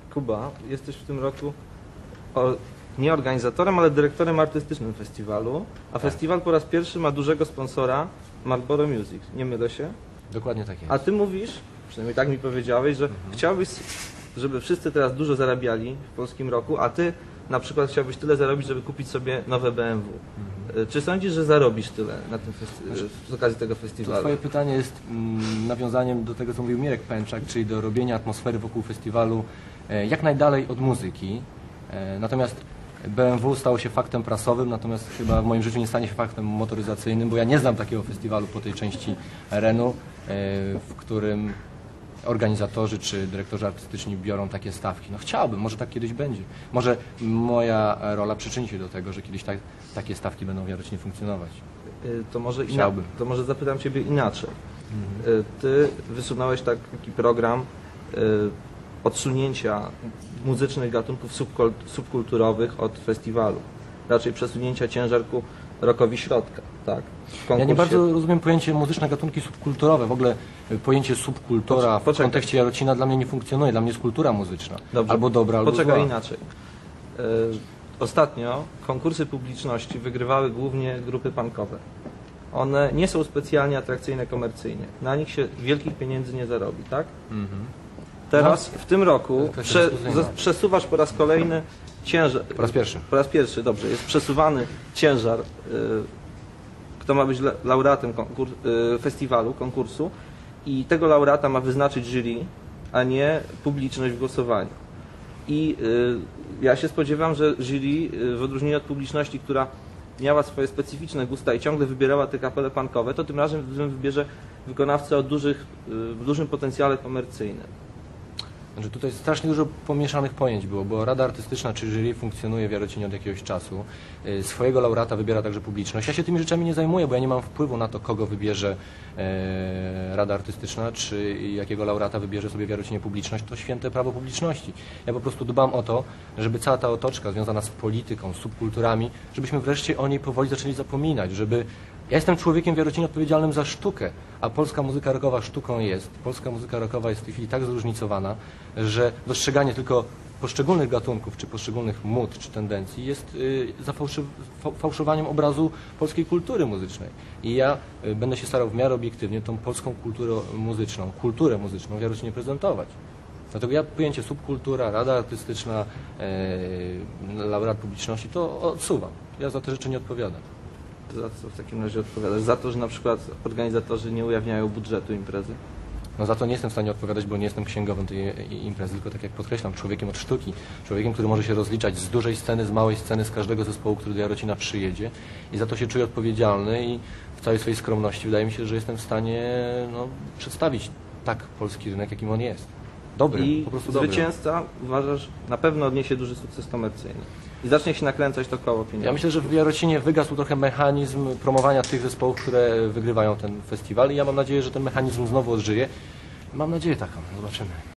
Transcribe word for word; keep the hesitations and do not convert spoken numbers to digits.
Kuba, jesteś w tym roku o, nie organizatorem, ale dyrektorem artystycznym festiwalu, a tak. Festiwal po raz pierwszy ma dużego sponsora Marlboro Music, nie mylę się? Dokładnie tak jest. A ty mówisz, przynajmniej tak mi powiedziałeś, że mhm. chciałbyś, żeby wszyscy teraz dużo zarabiali w polskim roku, a ty na przykład chciałbyś tyle zarobić, żeby kupić sobie nowe B M W. Mhm. Czy sądzisz, że zarobisz tyle na tym z okazji tego festiwalu? To twoje pytanie jest mm, nawiązaniem do tego, co mówił Mirek Pęczak, czyli do robienia atmosfery wokół festiwalu e, jak najdalej od muzyki. E, natomiast B M W stało się faktem prasowym, natomiast chyba w moim życiu nie stanie się faktem motoryzacyjnym, bo ja nie znam takiego festiwalu po tej części Renu, e, w którym organizatorzy czy dyrektorzy artystyczni biorą takie stawki. No chciałbym, może tak kiedyś będzie. Może moja rola przyczyni się do tego, że kiedyś tak, takie stawki będą wiarycznie funkcjonować. To może, chciałbym. To może zapytam Ciebie inaczej. Mhm. Ty wysunąłeś taki program odsunięcia muzycznych gatunków subkulturowych od festiwalu. Raczej przesunięcia ciężarku rockowi środka, tak? Ja nie bardzo rozumiem pojęcie muzyczne gatunki subkulturowe. W ogóle pojęcie subkultura w kontekście Jarocina dla mnie nie funkcjonuje. Dla mnie jest kultura muzyczna. Dobrze. Albo dobra, albo Poczekaj zła. inaczej. E, ostatnio konkursy publiczności wygrywały głównie grupy punkowe. One nie są specjalnie atrakcyjne komercyjnie. Na nich się wielkich pieniędzy nie zarobi, tak? Mhm. Teraz, no, w tym roku, prze, przesuwasz po raz kolejny ciężar... Po raz pierwszy. Po raz pierwszy, dobrze. Jest przesuwany ciężar, y, kto ma być laureatem konkurs, y, festiwalu, konkursu i tego laureata ma wyznaczyć jury, a nie publiczność w głosowaniu. I y, ja się spodziewam, że jury, y, w odróżnieniu od publiczności, która miała swoje specyficzne gusta i ciągle wybierała te kapele punkowe, to tym razem wybierze wykonawcę o dużych, y, dużym potencjale komercyjnym. Znaczy tutaj strasznie dużo pomieszanych pojęć było, bo Rada Artystyczna czy jury funkcjonuje w Jarocinie od jakiegoś czasu. Swojego laureata wybiera także publiczność. Ja się tymi rzeczami nie zajmuję, bo ja nie mam wpływu na to, kogo wybierze e, Rada Artystyczna, czy jakiego laureata wybierze sobie w Jarocinie publiczność. To święte prawo publiczności. Ja po prostu dbam o to, żeby cała ta otoczka związana z polityką, z subkulturami, żebyśmy wreszcie o niej powoli zaczęli zapominać, żeby... Ja jestem człowiekiem w Jarocinie odpowiedzialnym za sztukę, a polska muzyka rockowa sztuką jest. Polska muzyka rockowa jest w tej chwili tak zróżnicowana, że dostrzeganie tylko poszczególnych gatunków, czy poszczególnych mód, czy tendencji jest y, zafałszowaniem obrazu polskiej kultury muzycznej. I ja y, będę się starał w miarę obiektywnie tą polską kulturę muzyczną, kulturę muzyczną w Jarocinie prezentować. Dlatego ja pojęcie subkultura, Rada Artystyczna, y, laureat publiczności to odsuwam. Ja za te rzeczy nie odpowiadam. Za co w takim razie odpowiadasz? Za to, że na przykład organizatorzy nie ujawniają budżetu imprezy? No za to nie jestem w stanie odpowiadać, bo nie jestem księgowym tej imprezy, tylko tak jak podkreślam, człowiekiem od sztuki, człowiekiem, który może się rozliczać z dużej sceny, z małej sceny, z każdego zespołu, który do Jarocina przyjedzie i za to się czuję odpowiedzialny i w całej swojej skromności wydaje mi się, że jestem w stanie no, przedstawić tak polski rynek, jakim on jest. Dobry, I po prostu dobry. Zwycięzca, uważasz, na pewno odniesie duży sukces komercyjny. I zacznie się nakręcać to koło pieniędzy. Ja myślę, że w Jarocinie wygasł trochę mechanizm promowania tych zespołów, które wygrywają ten festiwal i ja mam nadzieję, że ten mechanizm znowu odżyje. Mam nadzieję taką, zobaczymy.